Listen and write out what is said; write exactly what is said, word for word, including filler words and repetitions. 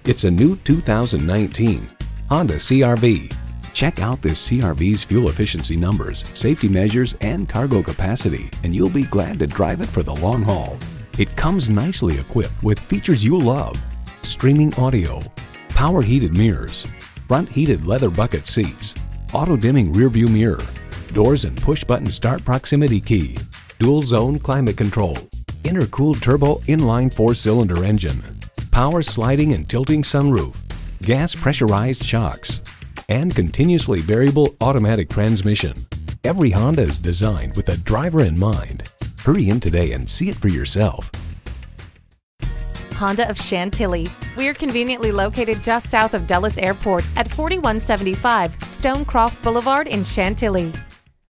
It's a new two thousand nineteen Honda C R V. Check out this C R V's fuel efficiency numbers, safety measures, and cargo capacity, and you'll be glad to drive it for the long haul. It comes nicely equipped with features you love: streaming audio, power heated mirrors, front heated leather bucket seats, auto dimming rear view mirror, doors and push button start proximity key, dual zone climate control, intercooled turbo inline four cylinder engine, power sliding and tilting sunroof, gas pressurized shocks, and continuously variable automatic transmission. Every Honda is designed with the driver in mind. Hurry in today and see it for yourself. Honda of Chantilly. We're conveniently located just south of Dulles Airport at forty-one seventy-five Stonecroft Boulevard in Chantilly.